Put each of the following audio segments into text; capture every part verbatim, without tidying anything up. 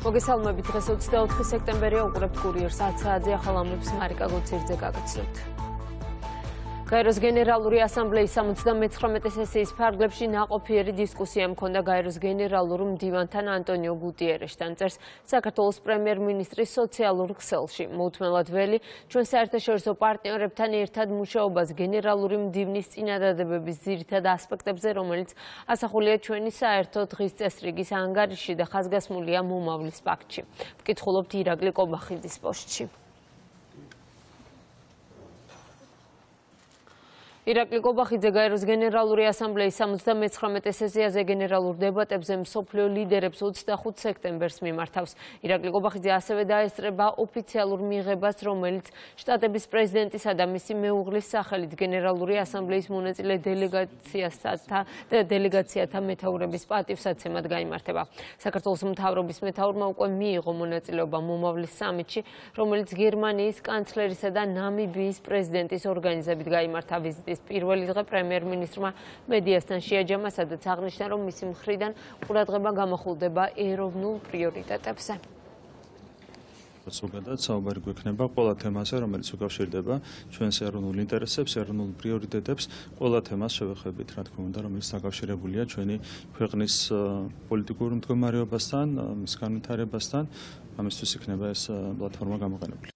მოგესალმებით, დღეს ოცდაოთხი სექტემბერია, უყურებთ კურიერს ათ საათზე ახალ ამბებს მარიკა გოცირძე გაგაცნობთ. გაეროს გენერალური ასამბლეის სამოცდამეცხრამეტე სესიის ფარგლებში ნაყოფიერი დისკუსია მქონდა გაეროს გენერალურ მდივანთან ანტონიო გუტიერეშთან, წერს საქართველოს პრემიერ-მინისტრის სოციალურ ქსელში. მოუთმენლად ველი, ჩვენ საერთაშორისო პარტნიორებთან ერთად მუშაობას გენერალური მდივნის წინადადებების ძირითად ასპექტებზე, რომელიც ასახულია ჩვენი საერთო დღის წესრიგის ანგარიშში და ხაზგასმულია მომავლის პაქტში. ვკითხულობთ ირაკლი კობახიძის პოსტში. ირაკლი კობახიძე გაეროს გენერალური ასამბლეის სამოცდამეცხრამეტე სესიაზე გენერალურ დებატებზე მსოფლიო ლიდერებს ოცდახუთ სექტემბერს მიმართავს. ირაკლი კობახიძე ასევე დაესწრება ოფიციალურ მიღებას, რომელიც შტატების პრეზიდენტისა და მისი მეუღლის სახელით გენერალური ასამბლეის მონაწილე დელეგაციათა მეთაურების პატივსაცემად გაიმართება. საქართველოს მთავრობის მეთაურმა უკვე მიიღო მონაწილეობა მომავლის სამიტში, რომელიც გერმანიის კანცლერისა და ნამიბიის პრეზიდენტის ორგანიზებით გაიმართა. ვიზიტის პირველი დღე პრემიერ-მინისტრმა მედიასთან შეაჯამა, სადაც აღნიშნა, რომ მისი მხრიდან ყურადღება გამახვილდება ეროვნულ პრიორიტეტებზე. ზოგადად საუბარი გვექნება ყველა თემაზე, რომელიც უკავშირდება ჩვენს ეროვნულ ინტერესებს, ეროვნულ პრიორიტეტებს, ყველა თემას შევეხებით, რა თქმა უნდა, რომელიც დაკავშირებულია ჩვენი ქვეყნის პოლიტიკურ მდგომარეობასთან, მის განვითარებასთან. ამისთვის იქნება ეს პლატფორმა გამოყენებული.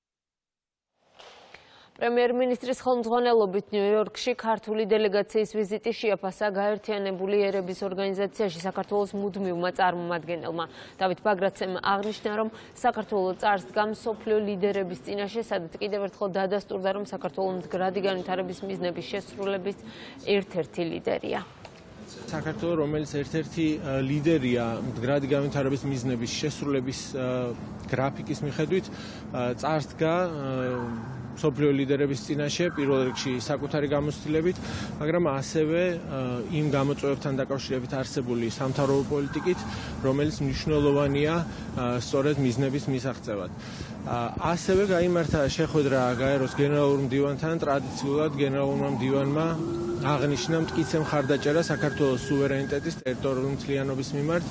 პრემიერ-მინისტრის ხელმძღვანელობით ნიუ-იორკში ქართული დელეგაციის ვიზიტი შეაფასა გაერთიანებული ერების ორგანიზაციაში საქართველოს მუდმივმა წარმომადგენელმა. დავით ბაგრაცემ აღნიშნა, რომ საქართველო წარს დგას მსოფლიო ლიდერების წინაშე, სადაც კიდევ ერთხელ დადასტურდა, რომ საქართველო მდგრადი განვითარების მიზნების შესრულების ერთ-ერთი ლიდერია. საქართველო, რომელიც ერთ-ერთი ლიდერია მდგრადი განვითარების მიზნების შესრულების გრაფიკის მიხედვით, წარს დგას მსოფლიო ლიდერების წინაშე, პირველ რიგში საკუთარი გამოცდილებით, მაგრამ ასევე იმ გამოწვევებთან დაკავშირებით არსებული სამთავრობო პოლიტიკით, რომელიც მნიშვნელოვანია სწორედ მიზნების მისაღწევად. ასევე გაიმართა შეხვედრა გაეროს გენერალურ მდივანთან. ტრადიციულად გენერალურმა მდივანმა აღნიშნა მტკიცე მხარდაჭერა საქართველოს სუვერენიტეტის ტერიტორიული მთლიანობის მიმართ.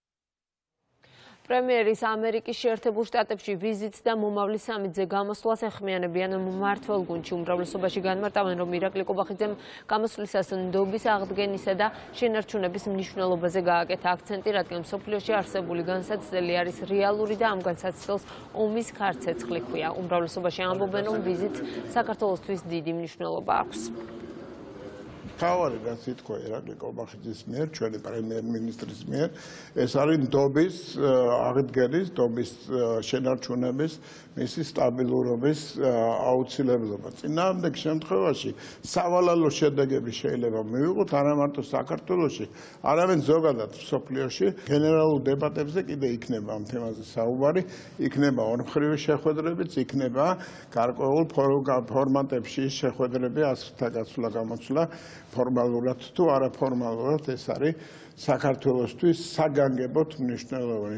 პრემიერის ამერიკის შეერთებულ შტატებში ვიზიტს და მომავლის სამიტზე გამოსვლას ეხმიანებიან მმართველ გუნდში. უმრავლესობაში განმარტავენ, რომ ირაკლი კობახიძემ გამოსვლისას ნდობის აღდგენისა და შენარჩუნების მნიშვნელობაზე გააკეთა აქცენტი, რადგან მსოფლიოში არსებული განსაცდელი არის რეალური და ამ განსაცდელს ომის ქარცეცხლი ჰქვია. უმრავლესობაში ამბობენ, რომ ვიზიტს საქართველოსთვის დიდი მნიშვნელობა აქვს. თავარი რაც ითქვა ირაკლი კობახიძის მიერ, ჩვენი პრემიერ-მინისტრის მიერ, ეს არის ნდობის აღდგენის, ნდობის შენარჩუნების, მისი სტაბილურობის აუცილებლობა. წინააღმდეგ შემთხვევაში სავალალო შედეგები შეიძლება მივიღოთ არა მარტო საქართველოში, არამედ ზოგადად მსოფლიოში. გენერალურ დებატებზე კიდე იქნება ამ თემაზე საუბარი, იქნება ორმხრივი შეხვედრებიც, იქნება გარკვეულ ფორმატებში შეხვედრები, ასრთა გაცვლა, გამოცვლა. ფორმალურად თუ არაფორმალურად ეს არის საქართველოსთვის საგანგებოდ მნიშვნელოვანი.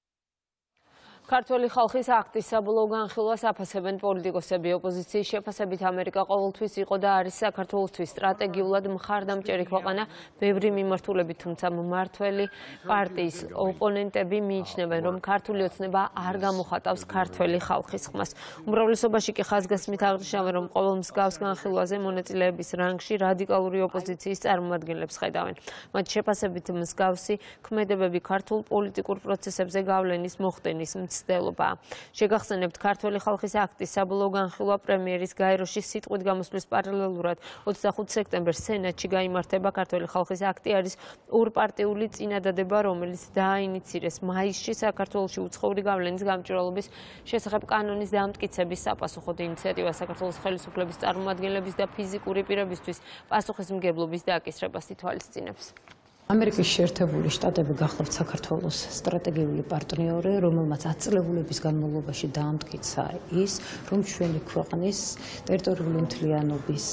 ქართველი ხალხის აქტის საბოლოო განხილვას აფასებენ პოლიტიკოსები. ოპოზიციის შეფასებით ამერიკა ყოველთვის იყო და არის საქართველოსთვის სტრატეგიულად მხარდამჭერი ქვეყანა ბევრი მიმართულებით, თუმცა მმართველი პარტიის ოპონენტები მიიჩნევენ, რომ ქართული ოცნება არ გამოხატავს ქართველი ხალხის ხმას. უმრავლესობაში კი ხაზგასმით აღნიშნავენ, რომ ყოველ მსგავს განხილვაზე მონაწილეების რანგში რადიკალური ოპოზიციის წარმომადგენლებს ხედავენ. მათ შეფასებით მსგავსი ქმედებები ქართულ პოლიტიკურ პროცესებზე გავლენის მოხდენის მცდელობა. შეგახსენებთ, ქართველი ხალხის აქტის საბოლოო განხილვა პრემიერის გაეროში სიტყვით გამოსვლის პარალელურად ოცდახუთ სექტემბერს სენატში გაიმართება. ქართველი ხალხის აქტი არის ორპარტიული წინადადება, რომელიც დააინიცირეს მაისში საქართველოში უცხოური გავლენის გამჭვირვალობის შესახებ კანონის დამტკიცების საპასუხოდ. ინიციატივა საქართველოს ხელისუფლების წარმომადგენლების და ფიზიკური პირებისთვის პასუხისმგებლობის დაკისრებას ითვალისწინებს. ამერიკის შეერთებული შტატები გახლავთ საქართველოს სტრატეგიული პარტნიორი, რომელმაც ათწლეულების განმავლობაში დაამტკიცა ის, რომ ჩვენი ქვეყნის ტერიტორიული მთლიანობის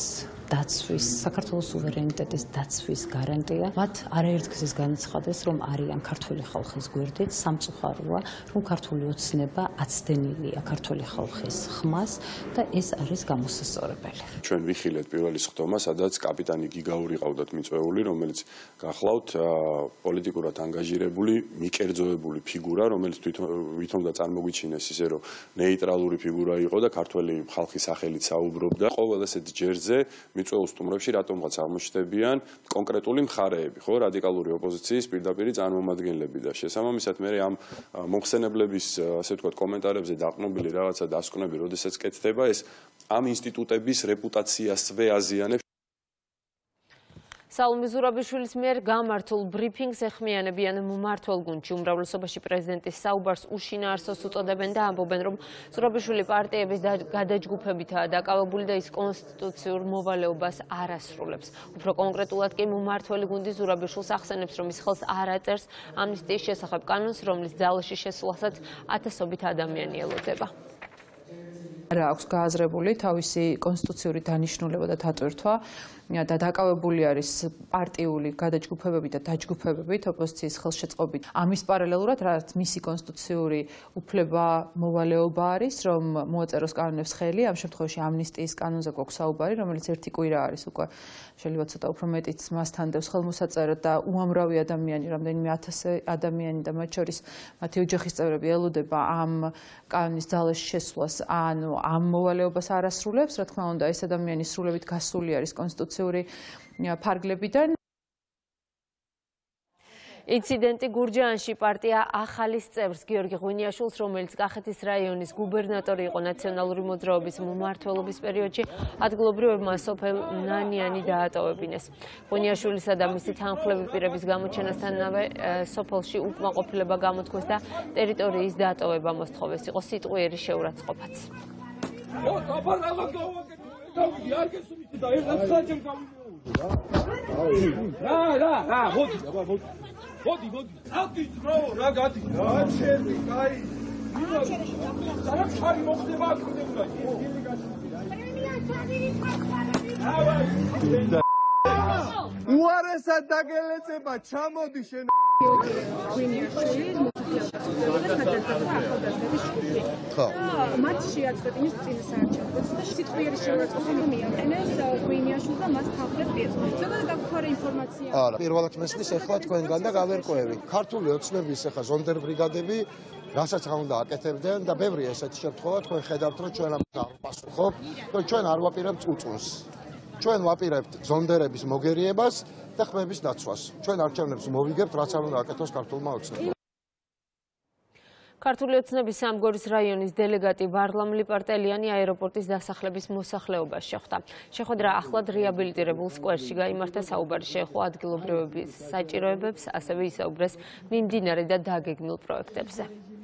დაცვის, საქართველოს სუვერენიტეტის დაცვის გარანტია. მათ არაერთგზის განაცხადეს, რომ არიან ქართული ხალხის გვერდით, სამწუხაროა, რომ ქართული ოცნება აცდენილია ქართული ხალხის ხმას და ეს არის გამოსასწორებელი. ჩვენ ვიხილეთ პირველი სხდომა, სადაც კაპიტანი გიგაური ყავდათ მიწვეული, რომელიც გახლავთ პოლიტიკურად ანგაჟირებული, მიკერძოებული ფიგურა, რომელიც თვითონ და წარმოგვიჩინეს ისე, რომ ნეიტრალური ფიგურა იყო და ქართველი ხალხის სახელით საუბრობდა. ყოველ ესეთ ჯერზე მიწვეულ სტუმრებში რატომღაც აღმოჩნდებიან კონკრეტული მხარეები, ხო, რადიკალური ოპოზიციის პირდაპირი წარმომადგენლები და შესაბამისად მე ამ მოხსენებლების, ასე ვთქვათ, კომენტარებზე დაყნობილი რაღაცა დასკვნები, როდესაც კეთდება, ეს ამ ინსტიტუტების რეპუტაციასვე აზიანებს. საულმე ზურაბიშვილის მიერ გამართულ ბრიფინგს ეხმიანებიან მმართველ გუნდში. უმრავლესობაში პრეზიდენტის საუბარს უშინაარსოს უწოდებენ და ამბობენ, რომ ზურაბიშვილი პარტიების გადაჯგუფებითაა დაკავებული და ის კონსტიტუციურ მოვალეობას არ ასრულებს. უფრო კონკრეტულად კი მმართველი გუნდი ზურაბიშვილს ახსენებს, რომ ის ხელს არ აწერს ამნისტიის შესახებ კანონს, რომლის ძალაში შესვლასაც ათასობით ადამიანი ელოდება. არა აქვს გააზრებული თავისი კონსტიტუციური დანიშნულება და დატვირთვა და დაკავებული არის პარტიული გადაჯგუფებებით და დაჯგუფებებით ოპოზიციის ხელშეწყობით. ამის პარალელურად, რაც მისი კონსტიტუციური უფლება მოვალეობა არის, რომ მოაწეროს კანონებს ხელი, ამ შემთხვევაში ამნისტიის კანონზე გვაქვს საუბარი, რომელიც ერთი კვირა არის უკვე შეიძლება ცოტა უფრო მეტიც მასთან დევს ხელმოსაწერად და უამრავი ადამიანი, რამდენიმე ათასი ადამიანი და მათ შორის მათი ოჯახის წევრები ელოდება ამ კანონის ძალაში შესვლას, ანუ ამ მოვალეობას არ ასრულებს, რა თქმა უნდა, ეს ადამიანი სრულებით გასული არის კონსტიტუციური ფარგლებიდან. ინციდენტი გურჯაანში პარტია ახალის წევრს გიორგი ღვინიაშვილს, რომელიც კახეთის რაიონის გუბერნატორი იყო ნაციონალური მოძრაობის მმართველობის პერიოდში, ადგილობრივებმა სოფელ ნანიანი დაატოვებინეს. ღვინიაშვილისა და მისი თანმხლები პირების გამოჩენასთანავე სოფელში უკმაყოფილება გამოთქვეს და ტერიტორიის დაატოვება მოსთხოვეს. იყო სიტყვიერი შეურაცხყოფაც. რა რა რა მოდი მოდი მოდი ადის ბრო რა გადის რა შენი კაი რა ჩარი მოხდება აქ უნდა დილი გასული უარესად დაგელეცება ჩამოდი შენ ხო მათ შეაწყეთ იმის წინ საარჩევნო და სიტყვიერი შეურაცხყოფა მიაყენეს ღვინიაშვილს და მას თანხლებს პირს. ზოგადად გაქვთ ინფორმაცია? არა, პირველად მესმის ახლა თქვენგან და გავერკვევი. ქართული ოცნების ახლა ზონდერ ბრიგადები რასაც უნდა აკეთებდნენ და ბევრი ესეთი შემთხვევა თქვენ ხედავთ რომ ჩვენ ამ პასუხობ, რომ ჩვენ არ ვაპირებთ უწუნს. ჩვენ ვაპირებთ ზონდერების მოგერიებას და ხმების დაცვას. ჩვენ არჩევნებს მოვიგებთ, რაც არ უნდა აკეთოს ქართულმა ოცნებამ. ქართული ოცნების სამგორის რაიონის დელეგატი ვარლამ ლიპარტელიანი აეროპორტის დასახლების მოსახლეობას შეხვდა. შეხვედრა ახლად რეაბილიტირებულ სკვერში გაიმართა, საუბარი შეეხო ადგილობრივების საჭიროებებს, ასევე ისაუბრეს მიმდინარე და დაგეგმილ პროექტებზე.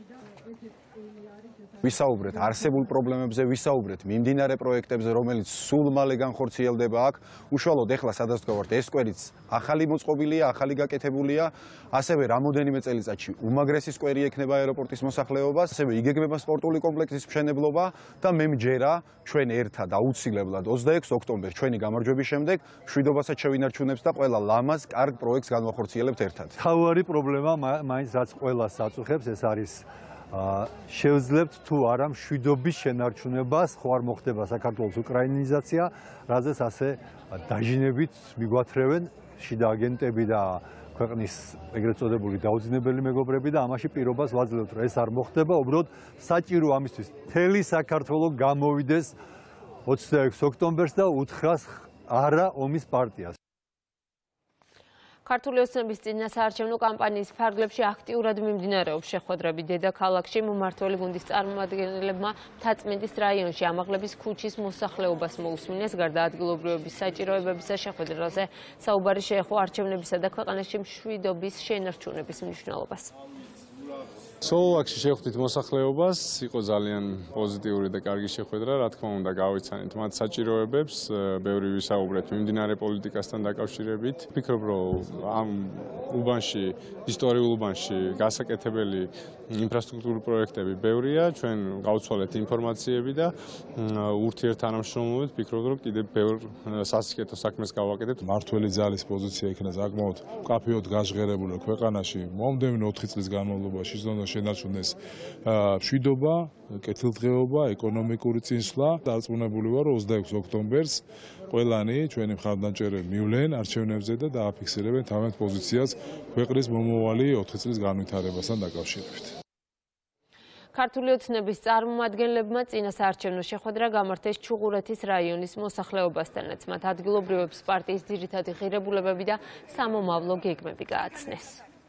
ვისაუბრეთ არსებულ პრობლემებზე, ვისაუბრეთ მიმდინარე პროექტებზე, რომელიც სულ მალე განხორციელდება აქ. უშუალოდ ეხლა სადაც ვდგავართ, ეს სკვერიც ახალი მოწყობილია, ახალი გაკეთებულია, ასევე რამოდენიმე წელიწადში უმაგრესი სკვერი ექნება აეროპორტის მოსახლეობას, ასევე იგეგმება სპორტული კომპლექსის მშენებლობა და მე მჯერა ჩვენ ერთად აუცილებლად ოცდაექვსი ოქტომბერს ჩვენი გამარჯვების შემდეგ მშვიდობასაც შევინარჩუნებს და ყველა ლამაზ კარგ პროექტს განვახორციელებთ ერთად. თავარი პრობლემა მაინც რაც ყველას აწუხებს, ეს არის შევძლებთ თუ არა მშვიდობის შენარჩუნებას, ხო არ მოხდება საქართველოს უკრაინიზაცია, რაზეც ასე დაჟინებით მიგვათრევენ შიდა აგენტები და ქვეყნის ეგრეთ წოდებული დაუძინებელი მეგობრები და ამაში პირობას ვაძლევთ, რომ ეს არ მოხდება, უბრალოდ საჭირო ამისთვის მთელი საქართველო გამოვიდეს ოცდაექვსი ოქტომბერს და უთხრას არა ომის პარტიას. ქართული ოცნების წინასაარჩევნო კამპანიის ფარგლებში აქტიურად მიმდინარეობს შეხვედრები დედაქალაქში. მმართველი გუნდის წარმომადგენლებმა მთაწმინდის რაიონში ამაღლების ქუჩის მოსახლეობას მოусმინეს. გარდა ადგილობრივების საჭიროებებისა შეხვედრაზე საუბარი შეეხო არჩევნებისა და ქვეყანაში მშვიდობის შენარჩუნების მნიშვნელობას. სოლოლაკში შევხვდით მოსახლეობას, იყო ძალიან პოზიტიური და კარგი შეხვედრა, რა თქმა უნდა, გავიცანით მათ საჭიროებებს, ბევრი ვისაუბრეთ მიმდინარე პოლიტიკასთან დაკავშირებით. ვფიქრობ, რომ ამ უბანში, ისტორიულ უბანში გასაკეთებელი ინფრასტრუქტურული პროექტები ბევრია, ჩვენ გავცვალეთ ინფორმაციები და ურთიერთთანამშრომლობით ვფიქრობ, რომ კიდევ ბევრ სასიკეთო საქმეს გავაკეთებთ. მართველი ძალის პოზიცია იქნა საკმაოდ მკაფიოდ გაჟღერებული ქვეყანაში მომდევნო ოთხი წლის განმავლობაში ზონაში შენარჩუნეს მშვიდობა, კეთილდღეობა, ეკონომიკური წინსვლა. დარწმუნებული ვარ, რომ ოცდაექვსი ოქტომბერს ყველანი ჩვენი მხარდამჭერები მივლენ არჩევნებზე და დააფიქსირებენ თავიანთ პოზიციას ქვეყნის მომავალი ოთხი წლის განვითარებასთან დაკავშირებით. ქართული ოცნების წარმომადგენლებმა წინასაარჩევნო შეხვედრა გამართეს ჩუღურეთის რაიონის მოსახლეობასთანაც. მათ ადგილობრივებს პარტიის ძირითადი ღირებულებები და სამომავლო გეგმები გააცნეს.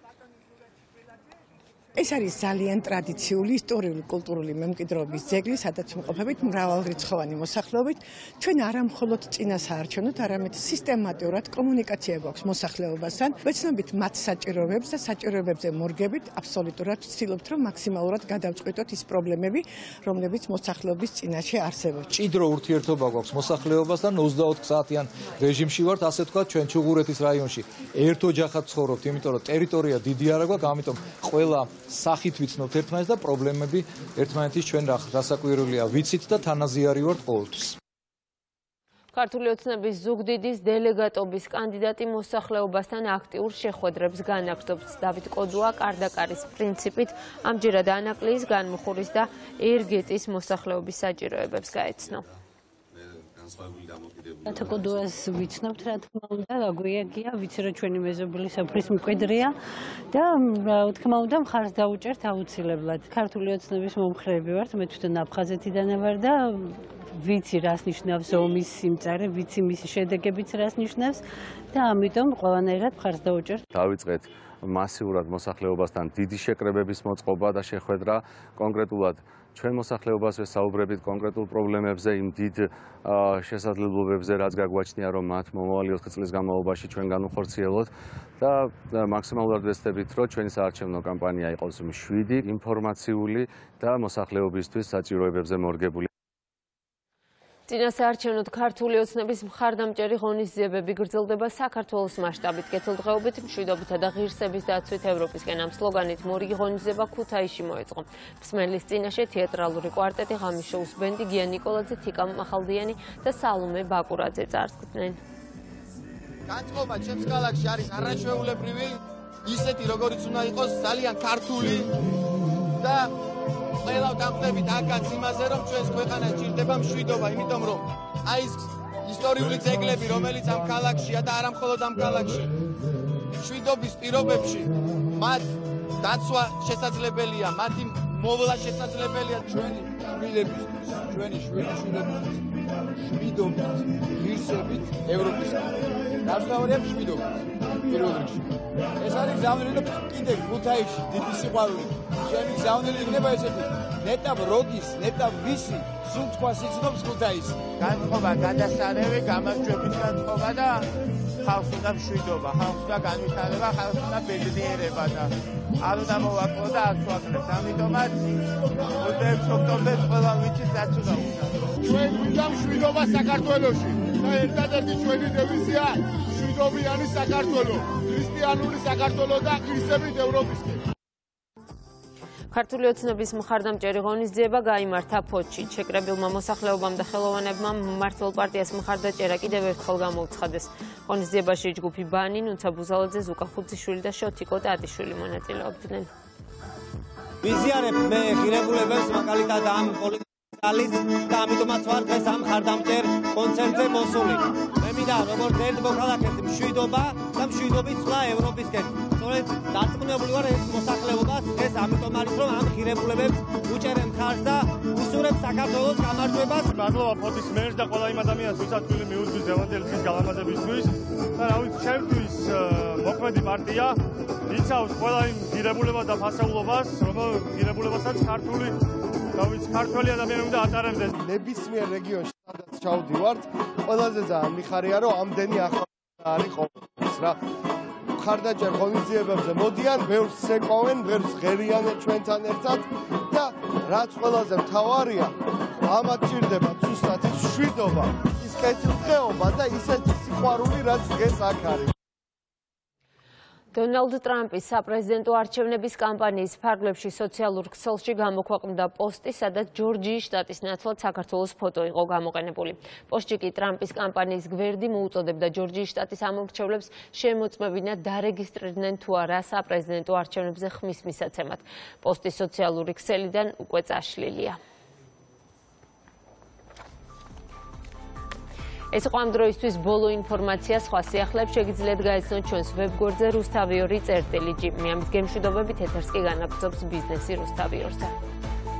ეს არის ძალიან ტრადიციული ისტორიული კულტურული მემკვიდრეობის ძეგლი, სადაც იმყოფებით მრავალრიცხოვანი მოსახლეობით. ჩვენ არა მხოლოდ წინასაარჩევნოდ, არამედ სისტემატურად კომუნიკაცია გვაქვს მოსახლეობასთან. ვეცნობით მათ საჭიროებებს და საჭიროებებზე მორგებით, აბსოლუტურად ვცდილობთ, რომ მაქსიმალურად გადავწყვეტოთ ის პრობლემები, რომლებიც მოსახლეობის წინაშე არსებობს. ჭიდრო ურთიერთობა გვაქვს მოსახლეობასთან, ოცდაოთხ საათიან რეჟიმში ვართ, ასე ვთქვათ, ჩვენ ჩუღურეთის რაიონში ერთ ოჯახად ცხოვრობთ, იმიტომ რომ ტერიტორია დიდი არა გვაქვს, ამიტომ ყველა სახით ვიცნობთ ერთმანეთს და პრობლემები ერთმანეთის ჩვენ რასაკვირველია ვიცით და თანაზიარი ვართ ყოველთვის. ქართული ოცნების ზუგდიდის დელეგატობის კანდიდატი მოსახლეობასთან აქტიურ შეხვედრებს განაგრძობს. დავით კოდუა კარდაკარის პრინციპით ამჯერად ანაკლიის, განმუხურის და ერგეტის მოსახლეობის საჭიროებებს გაეცნო. ათაკოდუას ვიცნობთ, რა თქმა უნდა, გაგვიაგია, ვიცი რომ ჩვენი მეზობელი საფრის მკვიდრია და რა თქმა უნდა მხარს დაუჭერთ აუცილებლად. ქართული ოცნების მომხრეები ვართ, მე თვითონ აფხაზეთიდან ვარ და ვიცი რას ნიშნავს ომის სიმწარე, ვიცი მისი შედეგებიც რას ნიშნავს და ამიტომ ყველანაირად მხარს დაუჭერთ. დავიწყეთ მასიურად მოსახლეობასთან დიდი შეკრებების მოწყობა და შეხვედრა კონკრეტულად ჩვენ მოსახლეობას ვესაუბრებით კონკრეტულ პრობლემებზე, იმ დიდ შესაძლებლობებზე, რაც გაგვაჩნია, რომ მათ მომავალი ოთხი წლის განმავლობაში ჩვენ განვხორციელოთ და მაქსიმალურად ვეცდებით, რომ ჩვენი საარჩევნო კამპანია იყოს მშვიდი, ინფორმაციული და მოსახლეობისთვის საჭიროებებზე მორგებული. წინასაარჩევნოდ ქართული ოცნების მხარდამჭერი ღონისძიებები გრძელდება საქართველოს მასშტაბით, კეთილდღეობით, მშვიდობითა და ღირსების დაცვით ევროპისკენ. ამ სლოგანით მორიგი ღონისძიება ქუთაისში მოეწყო. მსმენელის წინაშე თეატრალური კვარტეტი, ღამის შოუს ბენდი, გია ნიკოლაძე, თიკა მახალდიანი და სალომე ბაკურაძე წარსდგნენ. განწყობა ჩემს ქალაქში არის არაჩვეულებრივი, ისეთი როგორიც უნდა იყოს, ძალიან ქართული და ყველა დამხდებით აქაც იმაზე, რომ ჩვენს ქვეყანას ჭირდება მშვიდობა, იმიტომ რომ აი ეს ისტორიული ძეგლები, რომელიც ამ ქალაქშია და არა მხოლოდ ამ ქალაქში, მშვიდობის პირობებში მათ დაცვა შესაძლებელია, მათი მოვლა შესაძლებელია ჩვენი შვილებისთვის, ჩვენი შვილიშვილებისთვის, მშვიდობით, ღირსებით ევროპისკენ. დასავლია მშვიდობით პირველ რიგში. ეს არის გზავნილი და კიდე ქუთაისში დიდი სიყვარული. ჩემი გზავნილი იქნება ესეთი. ნეტა როდის, ნეტა ვისი, სულ თქვა სიცნობს ქუთაისი. განწყობა, გადასარევი, გამარჯვებით განწყობა და ხალხს უნდა მშვიდობა, ხალხს უნდა განვითარება, ხალხს უნდა ბედნიერება და არ უნდა მოვაკლო და არ ვაკლებს. ამიტომაც ოცდაექვსი ოქტომბერს ყველა ვიცით რაც უნდა უნდა. ჩვენ გვინდა მშვიდობა საქართველოში და ერთადერთი ჩვენი დევიზია მშვიდობიანი საქართველო, ქრისტიანული საქართველო და ღირსებით ევროპისკენ. ქართული ოცნების მხარდამჭერი ღონისძიება გაიმართა ფოთში. შეკრებილმა მოსახლეობამ და ხელოვანებმა მმართველ პარტიას მხარდაჭერა კიდევ ერთხელ გამოუცხადეს. ღონისძიებაში ჯგუფი ბანი, ნუცა ბუზალაძე, ზუკა ხუციშვილი და შოთიკო ტატიშვილი მონაწილეობდნენ. ვიზიარებ მე ღირებულებებს მაგალითად ამ პოლიტიკალის და ამიტომაც ვარ დღეს ამ მხარდამჭერ კონცერტზე მოსული. მე მინდა როგორც ერთ მოქალაქეს მშვიდობა და მშვიდობის ცვლა ევროპისკენ. სწორედ დარწმუნებული ვარ ეს მოსახლეობა დღეს ამიტომ არის რომ ამ ღირებულებებს უჭერენ მხარს და უსურვებს საქართველოს გამარჯვებას. მადლობა ფოთის მერს და ყველა იმ ადამიანს, ვისაც თვილი მიუძღვის დევანდელი წლის გალამაზებისთვის და რა ვიცი, ჩემთვის მოქმედი პარტია იცავს ყველა იმ ღირებულებას და ფასეულობას, რომელიც ღირებულებასაც ქართული და ვიცი, ქართველი ადამიანი უნდა ატარებდეს. ნებისმიერ რეგიონში სადაც ჩავდივართ, ყველაზე ძალიან მიხარია, რომ ამდენი ახალი არის ყოველთვის რა. მხარდაჭერ ღონისძიებებზე მოდიან, ბევრს ეკავენ, ბევრს ღერიანენ ჩვენთან ერთად და რაც ყველაზე მთავარია, ამათ ჭირდება ზუსტად ის მშვიდობა, ის კეთილდღეობა და ისეთი სიყვარული, რაც დღეს აქ არის. დონალდ ტრამპის საპრეზიდენტო არჩევნების კამპანიის ფარგლებში სოციალურ ქსელში გამოქვეყნდა პოსტი, სადაც ჯორჯიის შტატის ნაცვლად საქართველოს ფოტო იყო გამოყენებული. პოსტში კი ტრამპის კამპანიის გვერდი მოუწოდებდა ჯორჯიის შტატის ამომრჩევლებს შემოწმებინათ დარეგისტრირდნენ თუ არა საპრეზიდენტო არჩევნებზე ხმის მისაცემად. პოსტი სოციალური ქსელიდან უკვე წაშლილია. ეს იყო ამ დროისთვის ბოლო ინფორმაცია. სხვა სიახლეებს შეგიძლიათ გაიცნოთ ჩვენს ვებგვერდზე რუსთავი ორი წერტილი ჯი. მე ამით გემშვიდობებით ეთერს კი განაგრძობს ბიზნესი რუსთავი ორზე.